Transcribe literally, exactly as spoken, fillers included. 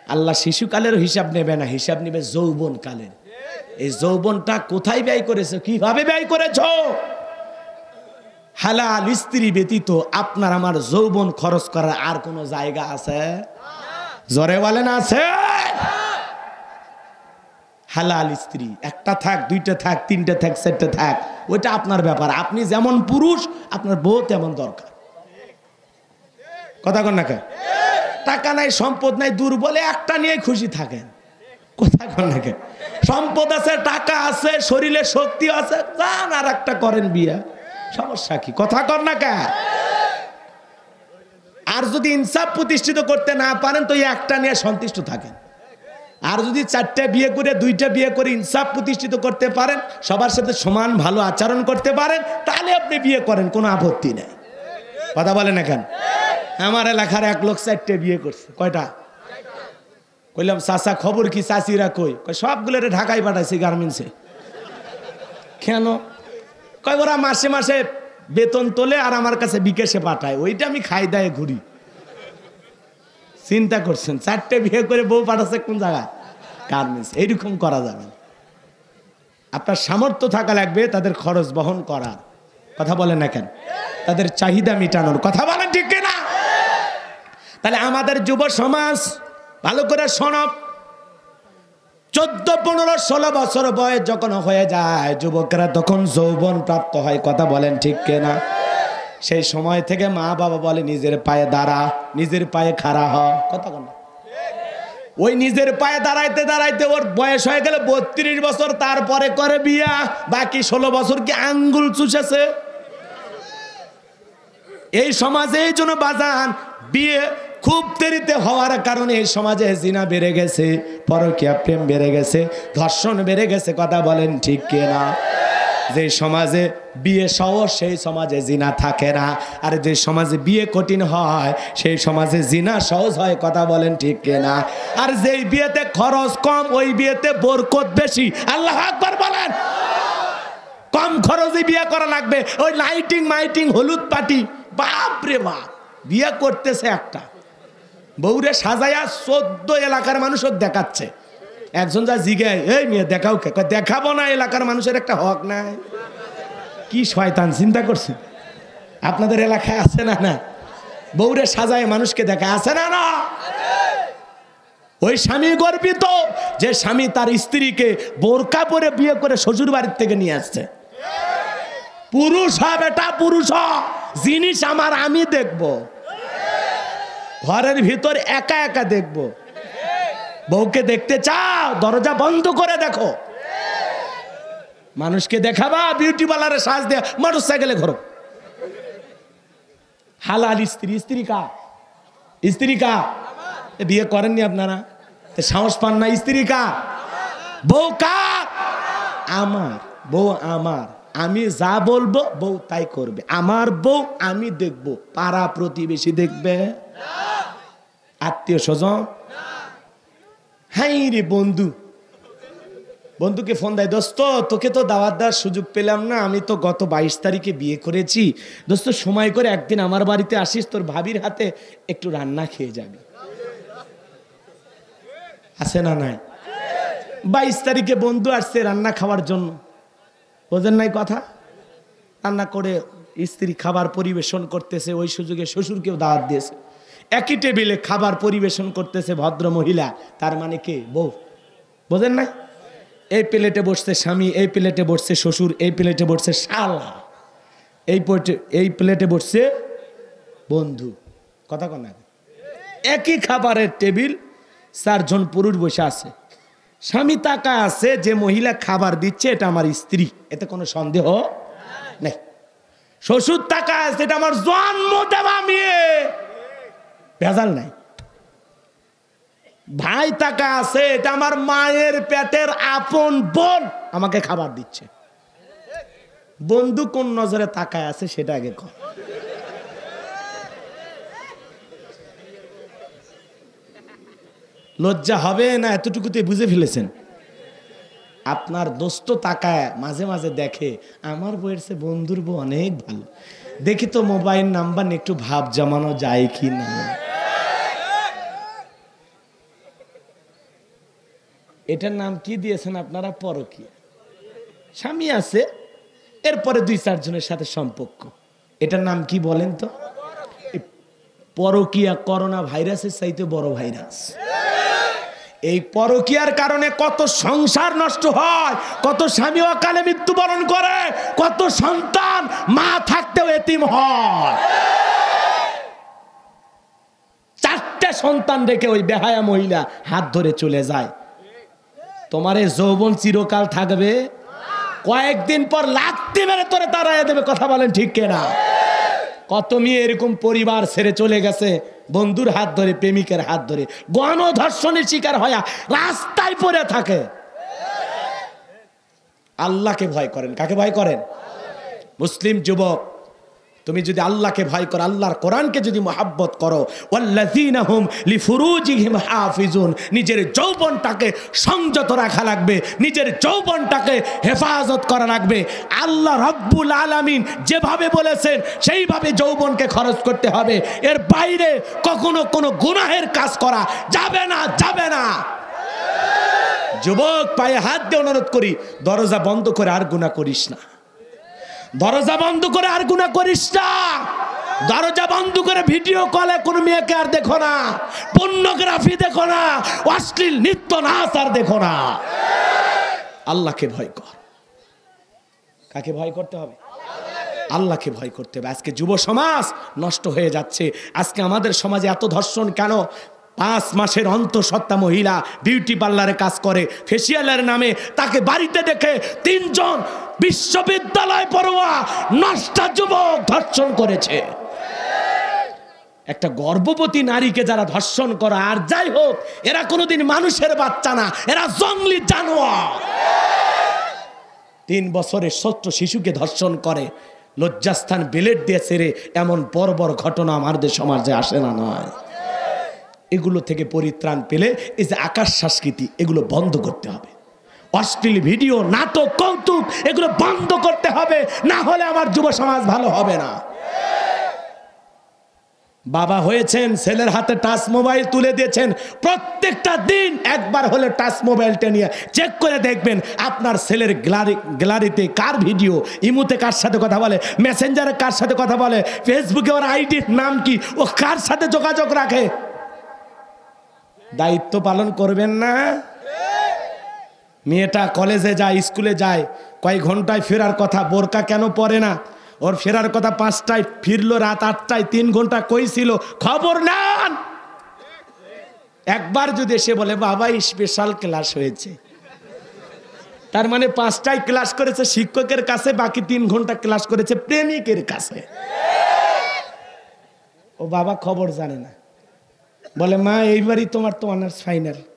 আল্লাহ শিশুকালের হিসাব নেবে না, হিসাব নেবে যৌবন কালের। এই যৌবনটা কোথায় ব্যয় করেছো, কিভাবে ব্যয় করেছো? হালাল স্ত্রী ব্যতীত আপনার আমার যৌবন খরচ করার আর কোনো জায়গা আছে? জোরে বলেন আছে? হালাল স্ত্রী একটা থাক, দুইটা থাক, তিনটা থাক, চারটা থাক, ওইটা আপনার ব্যাপার। আপনি যেমন পুরুষ আপনার বউ তেমন দরকার। কথা কন না কেন? টাকা নাই, সম্পদ নাই, দুর্বলে একটা নিয়ে খুশি থাকেন। কথা কন না কেন? সম্পদ আছে, টাকা আছে, শরীরে শক্তি আছে, যান আর একটা করেন বিয়া, সমস্যা কি? কথা কন না কেন? আর যদি ইনসাফ প্রতিষ্ঠিত করতে না পারেন তো একটা নিয়ে সন্তুষ্ট থাকেন। আর যদি চারটা বিয়ে করে, দুইটা বিয়ে করে ইনসাফ প্রতিষ্ঠিত করতে পারেন, সবার সাথে সমান ভালো আচরণ করতে পারেন, তাহলে আপনি বিয়ে করেন, কোনো আপত্তি নেই। কথা বলেন না কেন? আমার এলাকার এক লোক চারটে বিয়ে করছে। কয়টা? কইলাম চাচা খবর কি? চাচিরা কই? সবগুলো ঢাকায় পাঠাইছে গার্মেন্টসে। কেন? কয় ওরা মাসে মাসে বেতন তোলে আর আমার কাছে বিকাশে পাঠায়, ওইটা আমি খাই দায়ে ঘুরি। চিন্তা করছেন, চারটে বিয়ে করে বউ পাঠাচ্ছে কোন জায়গায়? গার্মেন্টস। এইরকম করা যাবে। আপনার সামর্থ্য থাকা লাগবে তাদের খরচ বহন করার। কথা বলেন না কেন? তাদের চাহিদা মিটানোর। কথা বলেন ঠিক কিনা? তাহলে আমাদের যুব সমাজ ভালো করে শোনব, চোদ্দ পনেরো ষোলো বছর বয়স যখন হয়ে যায় যুবকরা তখন যৌবন প্রাপ্ত হয়। কথা বলেন ঠিক কিনা? সেই সময় থেকে মা বাবা বলে নিজের পায়ে দাঁড়া, নিজের পায়ে খাড়া হ। কথা বল। ওই নিজের পায়ে দাঁড়াইতে দাঁড়াইতে ওর বয়স হয়ে গেলে বত্রিশ বছর, তারপরে করে বিয়া। বাকি ষোলো বছর কি আঙ্গুল চুষেছে? এই সমাজে এই জন্য বাজান বিয়ে খুব দেরিতে হওয়ার কারণে এই সমাজে জিনা বেড়ে গেছে, পরকীয়া প্রেম বেড়ে গেছে, ধর্ষণ বেড়ে গেছে। কথা বলেন ঠিক কিনা? যে সমাজে বিয়ে সহজ সেই সমাজে জিনা থাকে না, আর যে সমাজে বিয়ে কঠিন হয় সেই সমাজে জিনা সহজ হয়। কথা বলেন ঠিক কিনা? আর যেই বিয়েতে খরচ কম ওই বিয়েতে বরকত বেশি। আল্লাহু আকবার বলেন। কম খরচে বিয়ে করা লাগবে। ওই লাইটিং মাইটিং হলুদ পার্টি, বাপ রে বাপ, বিয়ে করতেছে একটা বউরে সাজায়া চোদ্দ এলাকার মানুষ দেখাচ্ছে। একজন যা জিগায়, এই মেয়ে দেখাও কে? দেখাবো না, এলাকার মানুষের একটা হক নাই। কি শয়তান চিন্তা করছে? আপনাদের এলাকায় আছে না? না, বউরে সাজায় মানুষকে দেখা আছে না? না, ওই স্বামী গর্বিত যে স্বামী তার স্ত্রীকে বোরকা পরে বিয়ে করে শ্বশুর বাড়ির থেকে নিয়ে আসছে। পুরুষ হ বেটা, পুরুষ হ, জিনিস আমার আমি দেখবো, ঘরের ভিতর একা একা দেখবো। বউকে দেখতে চাও, দরজা বন্ধ করে দেখো। মানুষকে দেখাবা বিউটি পার্লারে সাজ দেয়া, মোটর সাইকেলে ঘোরো। হালাল স্ত্রী, স্ত্রী কা? স্ত্রী কা? বিয়ে করেননি আপনারা, সাহস পান না? স্ত্রী কা? বউ কা? আমার বউ, আমার। আমি যা বলবো বউ তাই করবে। আমার বউ আমি দেখবো, পাড়া প্রতিবেশী দেখবে, আত্মীয় স্বজন। হাই রে বন্ধু, বন্ধুকে ফোন দেয়, দোস্ত তোকে তো দাওয়াত দেওয়ার সুযোগ পেলাম না, আমি তো গত বাইশ তারিখে বিয়ে করেছি, দোস্ত সময় করে একদিন আমার বাড়িতে আসিস, তোর ভাবির হাতে একটু রান্না খেয়ে যাবি। আছে না নাই? বাইশ তারিখে বন্ধু আসছে রান্না খাওয়ার জন্য, বোঝেন নাই কথা? রান্না করে স্ত্রী খাবার পরিবেশন করতেছে, ওই সুযোগে শ্বশুরকেও দাওয়াত দিয়েছে। একই টেবিলে খাবার পরিবেশন করতেছে ভদ্র মহিলা, তার মানে কে? বউ। বোঝেন নাই? এই প্লেটে বসছে স্বামী, এই প্লেটে বসছে শ্বশুর, এই প্লেটে বসছে শালা, এই প্লেটে এই প্লেটে বসছে বন্ধু। কথা কন না? একই খাবারের টেবিল, চারজন পুরুষ বসে আছে। স্বামী তাকা আছে, যে মহিলা খাবার দিচ্ছে এটা আমার স্ত্রী, এতে কোনো সন্দেহ নেই। শ্বশুর তাকা আছে, এটা আমার জন্ম দেওয়া মেয়ে, ভেজাল নাই। ভাই তাকা আছে, এটা আমার মায়ের পেটের আপন বোন, আমাকে খাবার দিচ্ছে। বন্ধু কোন নজরে তাকায় আছে সেটা আগে কর। লজ্জা হবে না? এতটুকুতে বুঝে ফেলেছেন? আপনার দোস্ত তাকায় মাঝে মাঝে দেখে আমার বউয়ের চেয়ে বন্ধুর বউ অনেক ভালো, দেখি তো মোবাইল নাম্বার নিয়ে একটু ভাব জমানো যায় কি না। এটার নাম কি দিয়েছেন আপনারা? পরকীয়া। স্বামী আছে, এরপরে দুই চারজনের সাথে সম্পর্ক, এটার নাম কি বলেন তো? পরকীয়া করোনা ভাইরাসের চাইতে বড় ভাইরাস। এই পরকীয়ার কারণে কত সংসার নষ্ট হয়, কত স্বামী অকালে মৃত্যুবরণ করে, কত সন্তান মা থাকতেও এতিম হয়। চারটে সন্তান রেখে ওই বেহায়া মহিলা হাত ধরে চলে যায়। তোমার এই যৌবন চিরকাল থাকবে? কয়েকদিন পর লাথি মেরে তোরে তাড়াইয়া দেবে। কথা বলেন ঠিক কিনা? কত মেয়ে এরকম পরিবার ছেড়ে চলে গেছে, বন্ধুর হাত ধরে, প্রেমিকের হাত ধরে গণধর্ষণের শিকার হয়ে রাস্তায় পড়ে থাকে। আল্লাহকে ভয় করেন। কাকে ভয় করেন? মুসলিম যুবক, তুমি যদি আল্লাহকে ভয় করো, আল্লাহর কোরআনকে যদি মহব্বত করো, ওয়াল্লাযীনা হুম লিফুরুজিহিম হাফিজুন, নিজের যৌবনটাকে সংযত রাখা লাগবে, নিজের যৌবনটাকে হেফাজত করা লাগবে। আল্লাহ রাব্বুল আলামিন যেভাবে বলেছেন সেইভাবে যৌবনকে খরচ করতে হবে। এর বাইরে কখনো কোনো গুনাহের কাজ করা যাবে না, যাবে না। যুবক, পায়ে হাত দিয়ে অনুরোধ করি, দরজা বন্ধ করে আর গুনাহ করিস না। দরজা বন্ধ করে আর গুনাহ করিস না। দরজা বন্ধ করে ভিডিও কলে কোন মেয়েকে আর দেখো না, পর্নোগ্রাফি দেখো না, অশ্লীল নৃত্য নাচ আর দেখো না। আল্লাহকে ভয় কর। কাকে ভয় করতে হবে? আল্লাহকে ভয় করতে হবে। আজকে যুব সমাজ নষ্ট হয়ে যাচ্ছে। আজকে আমাদের সমাজে এত ধর্ষণ কেন? পাঁচ মাসের অন্তঃসত্ত্বা মহিলা বিউটি পার্লারে কাজ করে, ফেসিয়ালের নামে তাকে বাড়িতে দেখে তিনজন বিশ্ববিদ্যালয় পড়ুয়া নষ্ট যুবক ধর্ষণ করেছে। একটা গর্ভবতী নারীকে যারা ধর্ষণ করে, আর যাই হোক, এরা কোনোদিন মানুষের বাচ্চা না, এরা জঙ্গলি জানোয়ার। তিন বছরের ছোট্ট শিশুকে ধর্ষণ করে, লজ্জাস্থান বেলেট দিয়ে ছেড়ে, এমন বড় বড় ঘটনা আমাদের সমাজে আসে না? নয়। এগুলো থেকে পরিত্রাণ পেলে এই যে আকাশ সংস্কৃতি, এগুলো বন্ধ করতে হবে। অশ্লীল ভিডিও, নাটক, কৌতুক, এগুলো বন্ধ করতে হবে, না হলে আমার যুব সমাজ ভালো হবে না। বাবা হয়েছেন, ছেলের হাতে টাচ মোবাইল তুলে দিয়েছেন, প্রত্যেকটা দিন একবার হলে টাচ মোবাইলটা নিয়ে চেক করে দেখবেন আপনার ছেলের গ্যালারি গ্যালারিতে কার ভিডিও, ইমুতে কার সাথে কথা বলে, মেসেঞ্জারে কার সাথে কথা বলে, ফেসবুকে ওর আইডির নাম কি, ও কার সাথে যোগাযোগ রাখে। দায়িত্ব পালন করবেন না? মেয়েটা কলেজে যায়, স্কুলে যায়, কয়েক ঘন্টায় ফেরার কথা, বোরকা কেন পরে না? ওর ফেরার কথা পাঁচটায়, ফিরলো রাত আটটায়, তিন ঘন্টা কই ছিল খবর নেন। একবার যদি এসে বলে বাবা স্পেশাল ক্লাস হয়েছে, তার মানে পাঁচটায় ক্লাস করেছে শিক্ষকের কাছে, বাকি তিন ঘন্টা ক্লাস করেছে প্রেমিকের কাছে। ও বাবা খবর জানে না, বলে মা এইবারই তোমার তো অনার্স ফাইনাল।